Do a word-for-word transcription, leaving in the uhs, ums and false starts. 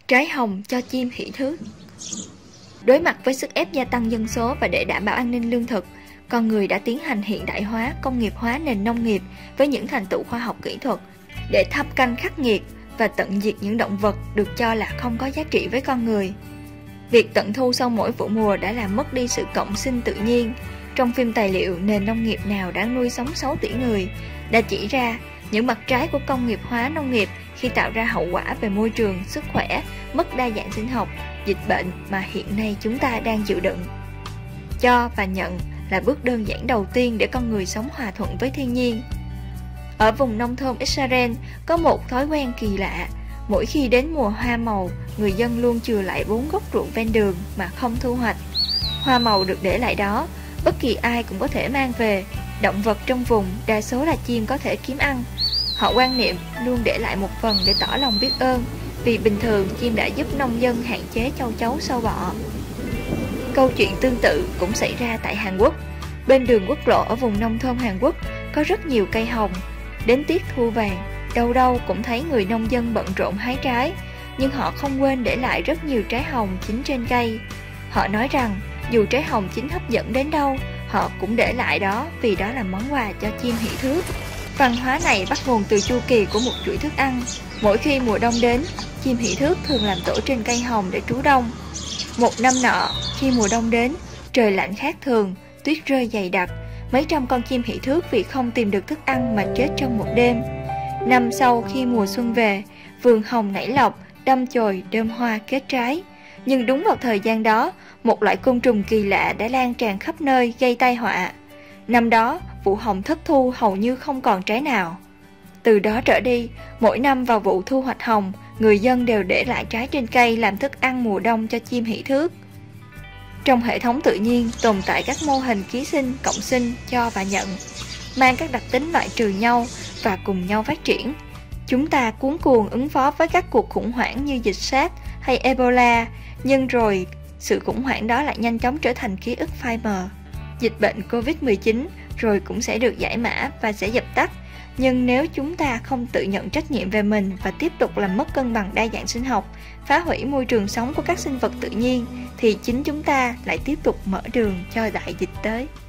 Trái hồng cho chim hỉ thước. Đối mặt với sức ép gia tăng dân số và để đảm bảo an ninh lương thực, con người đã tiến hành hiện đại hóa, công nghiệp hóa nền nông nghiệp với những thành tựu khoa học kỹ thuật để thâm canh khắc nghiệt và tận diệt những động vật được cho là không có giá trị với con người. Việc tận thu sau mỗi vụ mùa đã làm mất đi sự cộng sinh tự nhiên. Trong phim tài liệu Nền nông nghiệp nào đáng nuôi sống sáu tỷ người đã chỉ ra những mặt trái của công nghiệp hóa nông nghiệp khi tạo ra hậu quả về môi trường, sức khỏe, mất đa dạng sinh học, dịch bệnh mà hiện nay chúng ta đang chịu đựng. Cho và nhận là bước đơn giản đầu tiên để con người sống hòa thuận với thiên nhiên. Ở vùng nông thôn Israel có một thói quen kỳ lạ. Mỗi khi đến mùa hoa màu, người dân luôn chừa lại bốn gốc ruộng ven đường mà không thu hoạch. Hoa màu được để lại đó, bất kỳ ai cũng có thể mang về. Động vật trong vùng, đa số là chim có thể kiếm ăn. Họ quan niệm luôn để lại một phần để tỏ lòng biết ơn, vì bình thường chim đã giúp nông dân hạn chế châu chấu sâu bọ. Câu chuyện tương tự cũng xảy ra tại Hàn Quốc. Bên đường quốc lộ ở vùng nông thôn Hàn Quốc có rất nhiều cây hồng. Đến tiết thu vàng, đâu đâu cũng thấy người nông dân bận rộn hái trái, nhưng họ không quên để lại rất nhiều trái hồng chín trên cây. Họ nói rằng dù trái hồng chín hấp dẫn đến đâu, họ cũng để lại đó vì đó là món quà cho chim hỉ thước. Văn hóa này bắt nguồn từ chu kỳ của một chuỗi thức ăn. Mỗi khi mùa đông đến, chim hỉ thước thường làm tổ trên cây hồng để trú đông. Một năm nọ, khi mùa đông đến, trời lạnh khác thường, tuyết rơi dày đặc, mấy trăm con chim hỉ thước vì không tìm được thức ăn mà chết trong một đêm. Năm sau khi mùa xuân về, vườn hồng nảy lộc, đâm chồi, đơm hoa kết trái. Nhưng đúng vào thời gian đó, một loại côn trùng kỳ lạ đã lan tràn khắp nơi gây tai họa. Năm đó, vụ hồng thất thu hầu như không còn trái nào. Từ đó trở đi, mỗi năm vào vụ thu hoạch hồng, người dân đều để lại trái trên cây làm thức ăn mùa đông cho chim hỉ thước. Trong hệ thống tự nhiên tồn tại các mô hình ký sinh, cộng sinh, cho và nhận, mang các đặc tính loại trừ nhau và cùng nhau phát triển. Chúng ta cuống cuồng ứng phó với các cuộc khủng hoảng như dịch SARS hay Ebola, nhưng rồi sự khủng hoảng đó lại nhanh chóng trở thành ký ức phai mờ. Dịch bệnh Covid mười chín rồi cũng sẽ được giải mã và sẽ dập tắt, nhưng nếu chúng ta không tự nhận trách nhiệm về mình và tiếp tục làm mất cân bằng đa dạng sinh học, phá hủy môi trường sống của các sinh vật tự nhiên, thì chính chúng ta lại tiếp tục mở đường cho đại dịch tới.